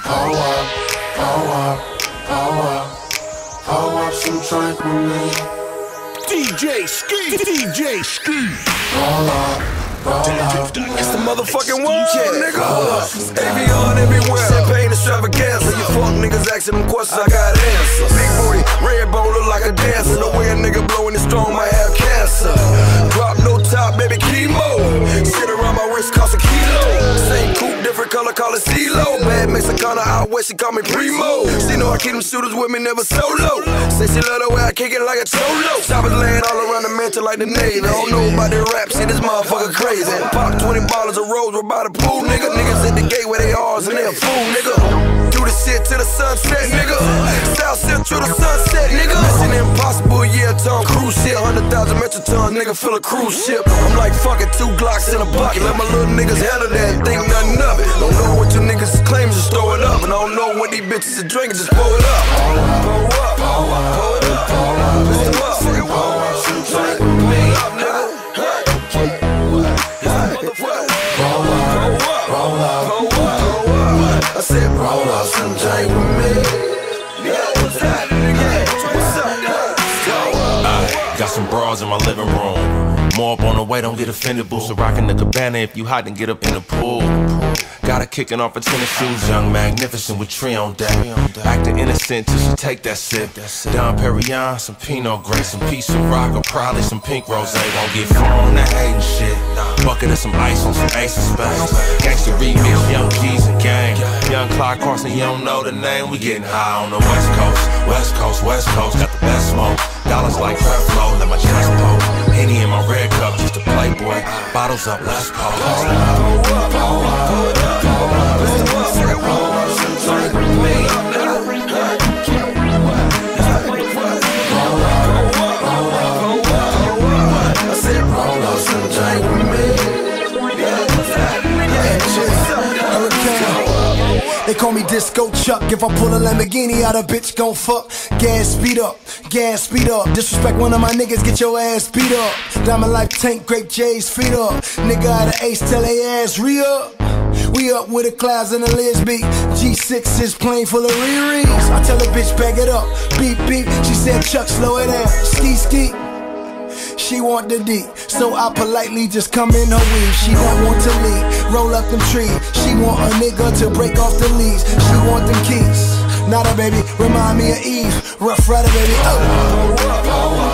Pour up, pour up, pour up, pour up some drink with me. DJ Ski, DJ Ski. Roll up, roll up. It's the motherfucking one, nigga. Avion everywhere, champagne extravaganza. You fuck niggas asking them questions, I got answers. Big booty, red bone look like a dancer. The way a nigga blowing it strong might have cancer. Drop no top, baby, chemo. Shit around my wrist cost a kilo. Same coupe, different color, call it CeeLo. Bad Mexicana out west, she call me Primo. She know I keep them shooters with me, never solo. Say she love the way I kick it like a cholo. Choppers laying all around the mansion like the Navy. I don't know about that rap shit, this motherfucker crazy. Pop 20 bottles of rose, we're by the pool, nigga. Niggas at the gate where they are, and they a fool, nigga. Do the shit till the sunset, nigga. South Central to sunset, nigga. Mission impossible, yeah, Tom Cruise shit. 100,000 metric tons, nigga, fill a cruise ship. I'm like, fuck it, 2 Glocks in a bucket. Let my little niggas handle that, think nothing of it. Don't know what you niggas claim, just throw it up. And I don't know what these bitches are drinking, just pour it up. Pour up, pour it up. It's the motherfucking pour up, some drink with me. I said, roll up some drink with me. Yeah, what's that? What's up? Got some bras in my living room. More up on the way, don't get offended. Boots are rocking the cabana. If you hot, then get up in the pool. Got her kicking off her tennis shoes. Young, magnificent with tree on deck. Acting innocent till she take that sip. Dom Perignon, some Pinot Gris, some piece of rock, or probably some pink rosé. Won't get far on that hating shit. Bucket of some ice on some Ace of Spades. Gangsta remix, Young G's and gang. Young Clyde Carson, you don't know the name. We getting high on the West Coast. West Coast, West Coast, got the best smoke. Dollars like crab flow, let my chest poke. Henny in my red cup, just a playboy. Bottles up, let's pose. They call me Disco Chuck. If I pull a Lamborghini out, a bitch gon' fuck. Gas speed up, gas speed up. Disrespect one of my niggas, get your ass beat up. Diamond Life tank, grape J's feet up. Nigga out of Ace, tell they ass re-up. We up with the clouds and the Liz beat. G6 is plain full of Riri's. I tell a bitch back it up, beep beep. She said Chuck slow it down, ski ski. She want the D, so I politely just come in her weave. She don't want to leave, roll up them trees. She want a nigga to break off the leaves. She want them keys, not a baby, remind me of Eve. Rough Rider, baby, oh.